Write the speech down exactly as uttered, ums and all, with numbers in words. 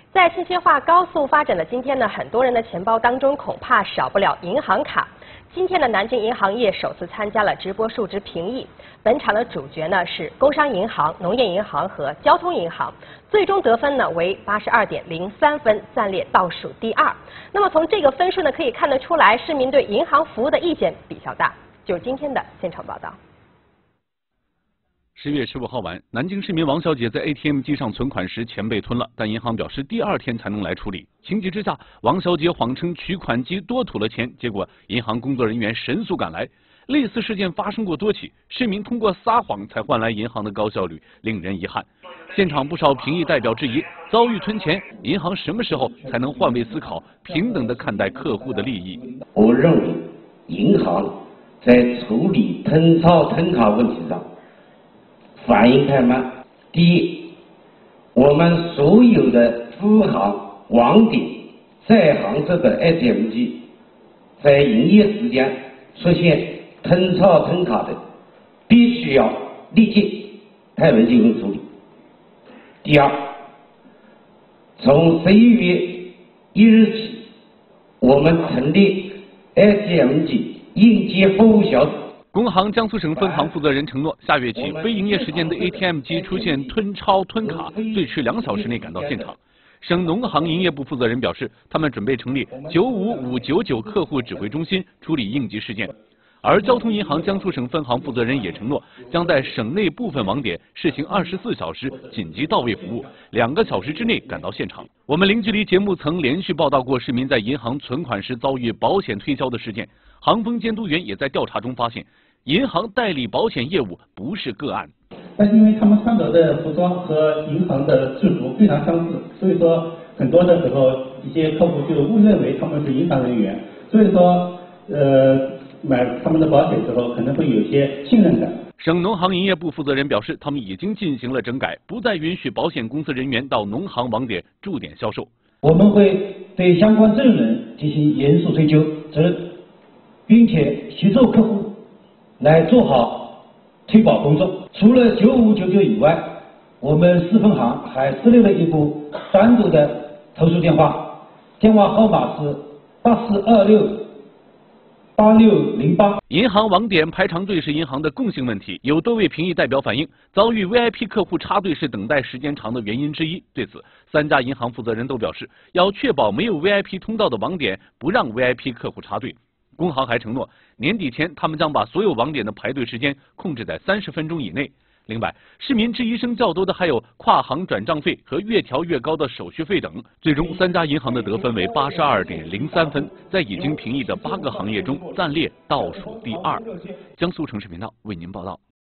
在信息化高速发展的今天呢，很多人的钱包当中恐怕少不了银行卡。今天的南京银行业首次参加了直播述职评议，本场的主角呢是工商银行、农业银行和交通银行，最终得分呢为八十二点零三分，暂列倒数第二。那么从这个分数呢可以看得出来，市民对银行服务的意见比较大。就是今天的现场报道。 十月十五号晚，南京市民王小姐在 A T M 机上存款时钱被吞了，但银行表示第二天才能来处理。情急之下，王小姐谎称取款机多吐了钱，结果银行工作人员神速赶来。类似事件发生过多起，市民通过撒谎才换来银行的高效率，令人遗憾。现场不少评议代表质疑，遭遇吞钱，银行什么时候才能换位思考，平等地看待客户的利益？ 我认为，银行在处理吞钞吞卡问题上反应太慢。第一，我们所有的支行、网点、在行这个 A T M 机，在营业时间出现吞钞吞卡的，必须要立即派人进行处理。第二，从十一月一日起，我们成立 A T M 机应急服务小组。 工行江苏省分行负责人承诺，下月起非营业时间的 A T M 机出现吞钞吞卡，最迟两小时内赶到现场。省农行营业部负责人表示，他们准备成立九五五九九客户指挥中心，处理应急事件。而交通银行江苏省分行负责人也承诺，将在省内部分网点试行二十四小时紧急到位服务，两个小时之内赶到现场。我们零距离节目曾连续报道过市民在银行存款时遭遇保险推销的事件，行风监督员也在调查中发现，银行代理保险业务不是个案。 但是因为他们穿着的服装和银行的制服非常相似，所以说很多的时候一些客户就误认为他们是银行人员，所以说呃买他们的保险之后可能会有些信任感。 省农行营业部负责人表示，他们已经进行了整改，不再允许保险公司人员到农行网点驻点销售。 我们会对相关证人进行严肃追究责任，并且协助客户来做好推保工作。除了九五九九以外，我们市分行还设立了一部单独的投诉电话，电话号码是八四二六八六零八。 银行网点排长队是银行的共性问题，有多位评议代表反映，遭遇 V I P 客户插队是等待时间长的原因之一。对此，三家银行负责人都表示，要确保没有 V I P 通道的网点不让 V I P 客户插队。工行还承诺，年底前他们将把所有网点的排队时间控制在三十分钟以内。另外，市民质疑声较多的还有跨行转账费和越调越高的手续费等。最终，三家银行的得分为八十二点零三分，在已经评议的八个行业中暂列倒数第二。江苏城市频道为您报道。